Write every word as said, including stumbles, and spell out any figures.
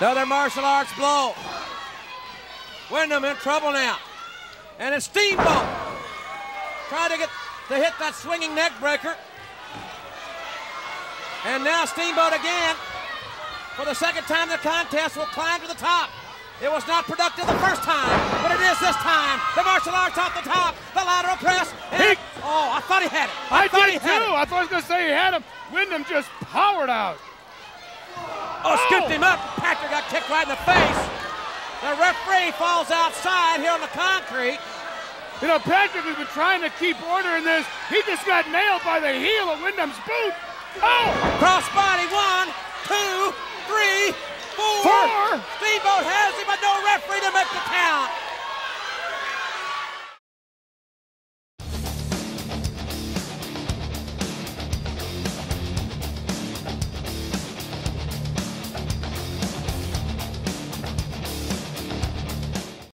Another martial arts blow. Windham in trouble now. And it's Steamboat. Trying to get to hit that swinging neck breaker. And now Steamboat again, for the second time in the contest, will climb to the top. It was not productive the first time, but it is this time. The martial arts off the top, the lateral press. And, He, oh, I thought he had it. I, I thought did he had too. it. I thought I was going to say he had him. Windham just powered out. Oh, scooped him up. Patrick got kicked right in the face. The referee falls outside here on the concrete. You know, Patrick has been trying to keep order in this. He just got nailed by the heel of Windham's boot. Oh! Crossbody, one, two, three, four. Four. Steamboat has him, but no referee to make the count.